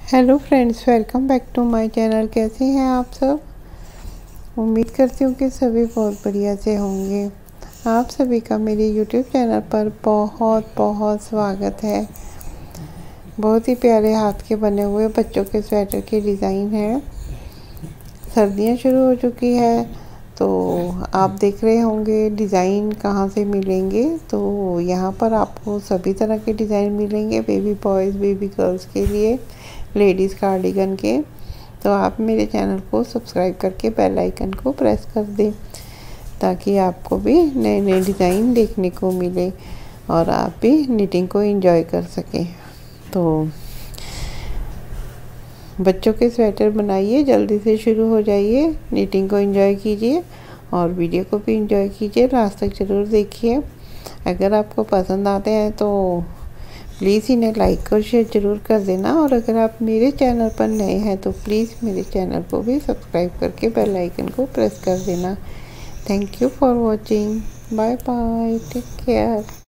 Hello friends, welcome back to my channel. कैसे हैं आप सब? उम्मीद करती हूँ कि सभी बहुत बढ़िया से होंगे। आप सभी का मेरे यूट्यूब चैनल पर बहुत बहुत स्वागत है। बहुत ही प्यारे हाथ के बने हुए बच्चों के स्वेटर की डिज़ाइन है। सर्दियाँ शुरू हो चुकी है तो आप देख रहे होंगे डिज़ाइन कहाँ से मिलेंगे। तो यहाँ पर आपको सभी तरह के डिज़ाइन मिलेंगे, बेबी बॉयज़ बेबी गर्ल्स के लिए, लेडीज़ कार्डिगन के। तो आप मेरे चैनल को सब्सक्राइब करके बेल आइकन को प्रेस कर दें ताकि आपको भी नए नए डिज़ाइन देखने को मिले और आप भी निटिंग को एंजॉय कर सकें। तो बच्चों के स्वेटर बनाइए, जल्दी से शुरू हो जाइए, निटिंग को एंजॉय कीजिए और वीडियो को भी एंजॉय कीजिए। लास्ट तक ज़रूर देखिए। अगर आपको पसंद आते हैं तो प्लीज़ इन्हें लाइक और शेयर ज़रूर कर देना। और अगर आप मेरे चैनल पर नए हैं तो प्लीज़ मेरे चैनल को भी सब्सक्राइब करके बेल आइकन को प्रेस कर देना। Thank you for watching. Bye bye, take care.